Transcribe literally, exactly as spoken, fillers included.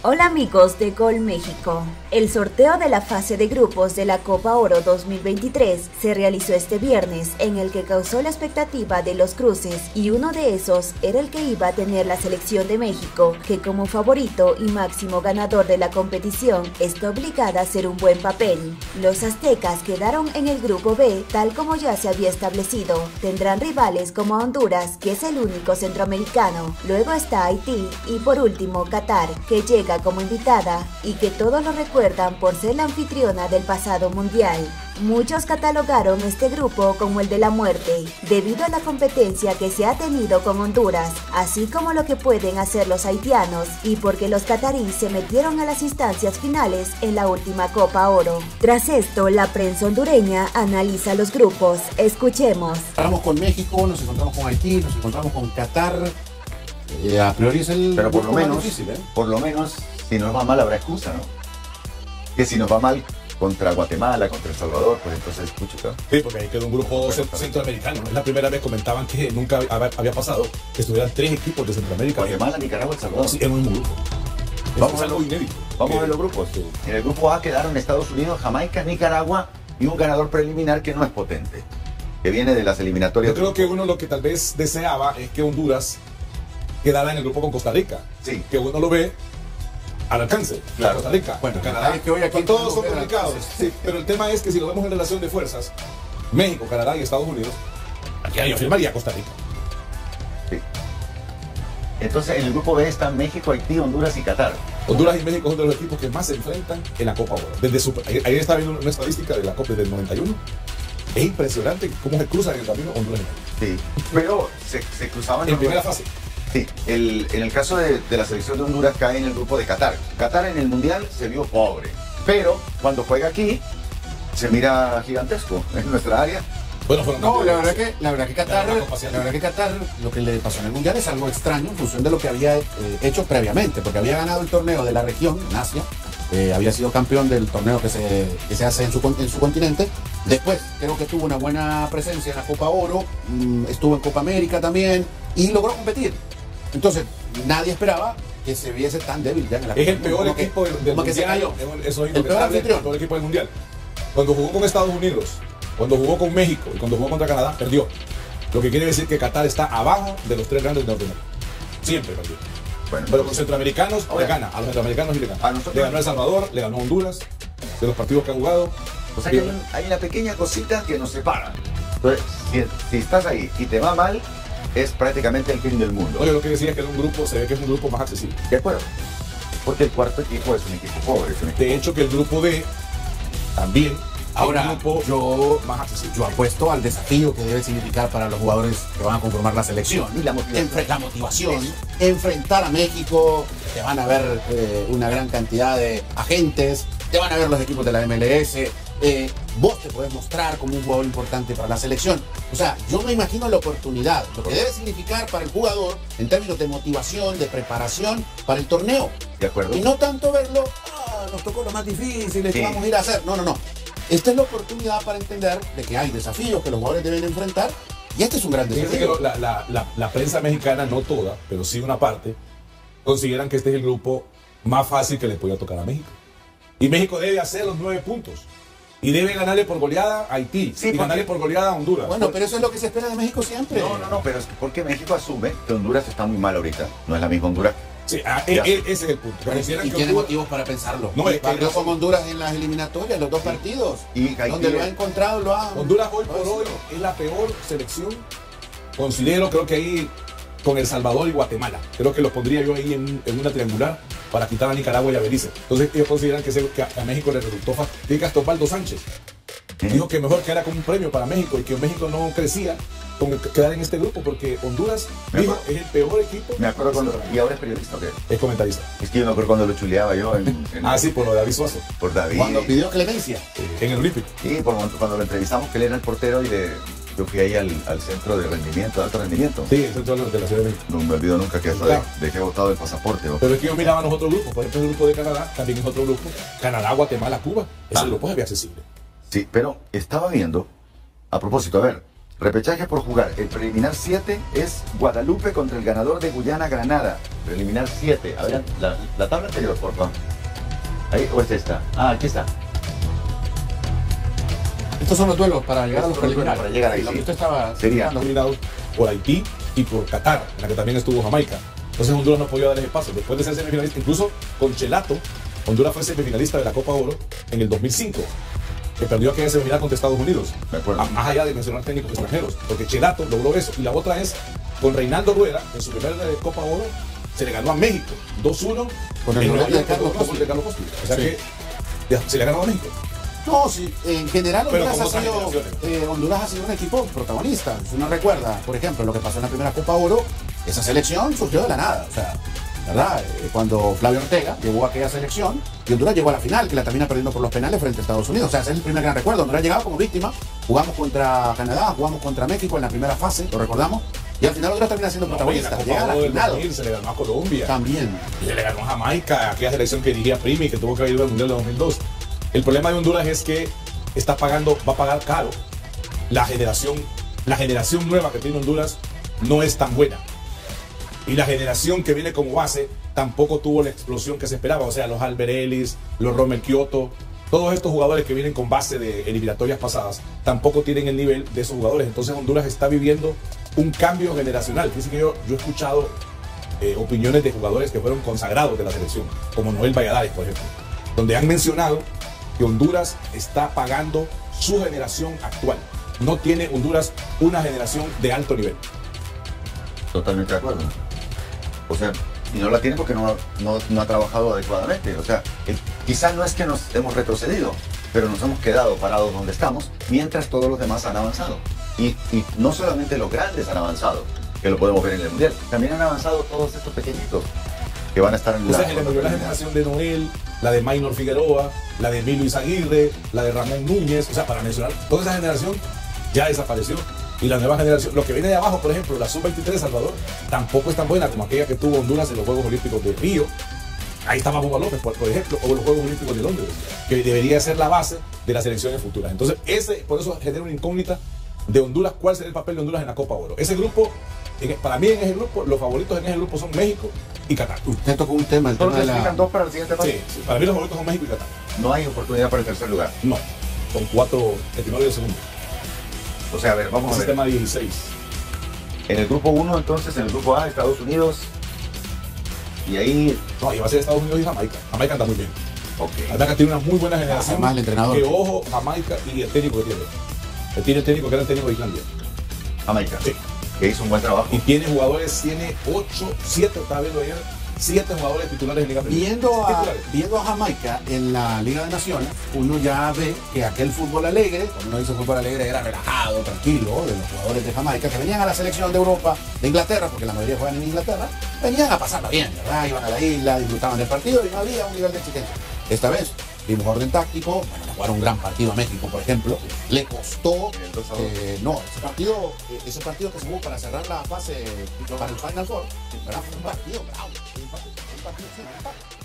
Hola amigos de Gol México. El sorteo de la fase de grupos de la Copa Oro dos mil veintitrés se realizó este viernes, en el que causó la expectativa de los cruces, y uno de esos era el que iba a tener la selección de México, que como favorito y máximo ganador de la competición está obligada a hacer un buen papel. Los aztecas quedaron en el grupo B, tal como ya se había establecido. Tendrán rivales como Honduras, que es el único centroamericano, luego está Haití y por último Qatar, que llega como invitada y que todos lo recuerdan por ser la anfitriona del pasado mundial. Muchos catalogaron este grupo como el de la muerte, debido a la competencia que se ha tenido con Honduras, así como lo que pueden hacer los haitianos, y porque los cataríes se metieron a las instancias finales en la última Copa Oro. Tras esto, la prensa hondureña analiza los grupos. Escuchemos. Encontramos con México, nos encontramos con Haití, nos encontramos con Qatar. Eh, a priori es el Pero por lo menos, difícil, ¿eh? por lo menos, si nos va mal habrá excusa, ¿no? Que si nos va mal contra Guatemala, contra El Salvador, pues entonces escucho, claro. Sí, porque ahí quedó un grupo centroamericano. Es la primera vez, comentaban que nunca había pasado que estuvieran tres equipos de Centroamérica. Guatemala, Nicaragua, El Salvador. Sí, en un mismo grupo. Vamos es a algo lo, inédito. Vamos que, a ver los grupos. Sí. En el grupo A quedaron Estados Unidos, Jamaica, Nicaragua y un ganador preliminar que no es potente, que viene de las eliminatorias. Yo creo que uno lo que tal vez deseaba es que Honduras quedara en el grupo con Costa Rica. Sí. Que uno lo ve al alcance. Claro. Costa Rica, Bueno, Canadá, es que hoy aquí todos son podemos ver complicados. Sí, pero el tema es que si lo vemos en relación de fuerzas, México, Canadá y Estados Unidos, aquí yo firmaría Costa Rica. Sí. Entonces en el grupo B están México, Haití, Honduras y Qatar. Honduras y México son de los equipos que más se enfrentan en la Copa Oro. Desde su, ahí está viendo una estadística de la Copa del noventa y uno. Es impresionante cómo se cruzan en el camino Honduras y México. Sí, pero se, se cruzaban en primera fase. Sí, el, en el caso de, de la selección de Honduras cae en el grupo de Qatar. Qatar en el Mundial se vio pobre, pero cuando juega aquí se mira gigantesco en nuestra área. Bueno, fueron No, la verdad, campeones. que, la verdad que Qatar, La la verdad que Qatar, lo que le pasó en el Mundial es algo extraño en función de lo que había eh, hecho previamente, porque había ganado el torneo de la región, en Asia, eh, había sido campeón del torneo que se, que se hace en su, en su continente. Después creo que tuvo una buena presencia en la Copa Oro, mmm, estuvo en Copa América también y logró competir. Entonces, nadie esperaba que se viese tan débil ya en la Es el Copa. peor Como equipo que, del, del como que se mundial. cayó. Eso es El peor anfitrión. el peor equipo del mundial. Cuando jugó con Estados Unidos, cuando jugó con México y cuando jugó contra Canadá, perdió. Lo que quiere decir que Qatar está abajo de los tres grandes de Norteamérica. Siempre perdió. Bueno, pero con centroamericanos ahora, le gana. A los centroamericanos y le gana. A nosotros, le ganó El Salvador, le ganó Honduras, de los partidos que ha jugado. O sea que hay, un, hay una pequeña cosita que nos separa. Entonces, si, si estás ahí y te va mal, es prácticamente el fin del mundo. Oye, lo que decía es que en un grupo se ve que es un grupo más accesible. De acuerdo. Porque el cuarto equipo es un equipo pobre. Es un equipo de hecho, que el grupo D también Ahora, es un grupo yo, más accesible. yo apuesto al desafío que debe significar para los jugadores que van a conformar la selección. Y la motivación. Enfre la motivación. Enfrentar a México, te van a ver eh, una gran cantidad de agentes, te van a ver los equipos de la M L S. Eh, vos te podés mostrar como un jugador importante para la selección. O sea, yo me imagino la oportunidad, lo que debe significar para el jugador en términos de motivación, de preparación para el torneo. De acuerdo. Y no tanto verlo, ah, nos tocó lo más difícil, ¿qué Sí. vamos a ir a hacer? No, no, no. Esta es la oportunidad para entender de que hay desafíos que los jugadores deben enfrentar y este es un gran Fíjense desafío. que la, la, la, la prensa mexicana, no toda, pero sí una parte, consideran que este es el grupo más fácil que le podía tocar a México. Y México debe hacer los nueve puntos. Y debe ganarle por goleada a Haití. Sí, y porque... ganarle por goleada a Honduras. Bueno, pero eso es lo que se espera de México siempre. No, no, no, pero es que porque México asume que Honduras está muy mal ahorita. No es la misma Honduras. Sí, ah, e, e, ese es el punto. Pero, Consideran y que tiene Honduras... motivos para pensarlo. No, es que perdió no- con Honduras en las eliminatorias, los dos partidos. Y Haití donde lo es- ha encontrado, lo ha... Honduras hoy lo por ha hoy sido. es la peor selección. Considero, creo que ahí con El Salvador y Guatemala. Creo que los pondría yo ahí en, en una triangular para quitar a Nicaragua y a Belice. Entonces ellos consideran que, se, que a, a México le resultó fácil. Diga Osvaldo Sánchez. ¿Eh? Dijo que mejor que era como un premio para México y que México no crecía con el- quedar en este grupo porque Honduras Me dijo, acuerdo. es el peor equipo. Me acuerdo cuando... ¿Y ahora es periodista o qué? Es comentarista. Es que yo me acuerdo cuando lo chuleaba yo en, en- Ah, sí, por lo de David Suazo. por David. Cuando pidió clemencia. En el Olímpico. Sí, por, cuando lo entrevistamos que él era el portero y de, yo fui ahí al, al centro de rendimiento, de alto rendimiento. Sí, eso es todo lo de la Ciudad de México. No me olvido nunca que hasta Claro. de- dejé botado el pasaporte. ¿no? Pero es que ellos miraban los otros grupos. Por ejemplo, el grupo de Canadá también es otro grupo. Canadá, Guatemala, Cuba. Ese Ah. grupo es bien accesible. Sí, pero estaba viendo, a propósito, a ver, Repechaje por jugar. El preliminar siete es Guadalupe contra el ganador de Guyana-Granada. Preliminar siete. A ver, la, la tabla anterior, por favor. Ahí, ¿o es esta? Ah, aquí está. Estos son los duelos para llegar a los Estos son los duelos preliminares. para llegar ahí, Lo que sí. usted estaba Sería. explicando. Eliminados por Haití y por Qatar, en la que también estuvo Jamaica. Entonces Honduras no podía dar ese paso. Después de ser semifinalista, incluso con Chelato, Honduras fue semifinalista de la Copa Oro en el dos mil cinco, que perdió aquella semifinal contra Estados Unidos. Me acuerdo. A- Más allá de mencionar técnicos extranjeros, porque Chelato logró eso. Y la otra es, con Reinaldo Rueda, en su primera eh, Copa Oro, se le ganó a México dos uno Con el en doblete Nueva de York, Carlos con gol Costi. de Carlos Costi. O sea Sí. que ya, se le ha ganado a México. No, sí, en general Pero Honduras con ha, otras sido, generaciones. eh, Honduras ha sido un equipo protagonista. Si uno recuerda, por ejemplo, lo que pasó en la primera Copa Oro, esa selección surgió de la nada. O sea, ¿verdad? Eh, Cuando Flavio Ortega llevó a aquella selección y Honduras llegó a la final, que la termina perdiendo por los penales frente a Estados Unidos. O sea, ese es el primer gran recuerdo. Honduras llegaba como víctima, jugamos contra Canadá, jugamos contra México en la primera fase, lo recordamos, y al final Honduras termina siendo No, y en protagonista. la Llega Copa a la Oro del final. dos mil se le ganó a Colombia. También. Y le ganó a Jamaica, aquella selección que dirigía Primi, que tuvo que haber ido al Mundial de dos mil dos. El problema de Honduras es que está pagando, va a pagar caro. La generación, la generación nueva que tiene Honduras no es tan buena. Y la generación que viene como base tampoco tuvo la explosión que se esperaba. O sea, los Alberelis, los Rommel Kioto, todos estos jugadores que vienen con base de eliminatorias pasadas, tampoco tienen el nivel de esos jugadores. Entonces Honduras está viviendo un cambio generacional. Fíjense que yo, yo he escuchado eh, opiniones de jugadores que fueron consagrados de la selección, como Noel Valladares, por ejemplo, donde han mencionado que Honduras está pagando su generación actual. No tiene Honduras una generación de alto nivel. Totalmente de acuerdo. O sea, y no la tiene porque no, no, no ha trabajado adecuadamente. O sea, el- quizás no es que nos hemos retrocedido, pero nos hemos quedado parados donde estamos, mientras todos los demás han avanzado. Y, y no solamente los grandes han avanzado, que lo podemos ver en el Mundial, también han avanzado todos estos pequeñitos que van a estar en O la... sea, se le murió la generación de Noel, la de Maynor Figueroa, la de Emilio Izaguirre, la de Ramón Núñez. O sea, para mencionar, toda esa generación ya desapareció. Y la nueva generación, lo que viene de abajo, por ejemplo, la sub veintitrés Salvador, tampoco es tan buena como aquella que tuvo Honduras en los Juegos Olímpicos de Río. Ahí estaba Boba López, por, por ejemplo, o los Juegos Olímpicos de Londres, que debería ser la base de las selecciones futuras. Entonces, ese, por eso genera una incógnita de Honduras, cuál será el papel de Honduras en la Copa Oro. Ese grupo, en- para mí en ese grupo, los favoritos en ese grupo son México y Qatar. Usted tocó un tema, el ¿Solo tema de clasifican la... dos para el siguiente paso? Sí, sí, para mí los favoritos son México y Qatar. No hay oportunidad para el tercer lugar. No, son cuatro, el primero y el segundo. O sea, a ver, vamos Un a ver. sistema dieciséis. En el grupo uno, entonces, en el grupo A, Estados Unidos. Y ahí, No, y va a ser Estados Unidos y Jamaica. Jamaica anda muy bien. ok. Jamaica tiene una muy buena generación. Además, el entrenador. Que ojo, Jamaica y el técnico que tiene. Él tiene el técnico que era el técnico de Islandia. Jamaica, Sí. que hizo un buen trabajo. Y tiene jugadores, tiene ocho, siete, estaba viendo ayer, siete jugadores titulares en Liga Premier. Viendo a, Titulares. viendo a Jamaica en la Liga de Naciones, uno ya ve que aquel fútbol alegre, cuando uno dice fútbol alegre, era relajado, tranquilo, de los jugadores de Jamaica que venían a la selección de Europa, de Inglaterra, porque la mayoría juegan en Inglaterra, venían a pasarla bien, ¿verdad? Iban a la isla, disfrutaban del partido y no había un nivel de exigencia. Esta vez vimos orden táctico, bueno, le jugaron un gran partido a México, por ejemplo, le costó, El dos a dos. eh, no, ese partido, eh, ese partido que se jugó para cerrar la fase, para el Final Four, ¿verdad? Fue un partido bravo, fue un partido, fue un partido sin empate.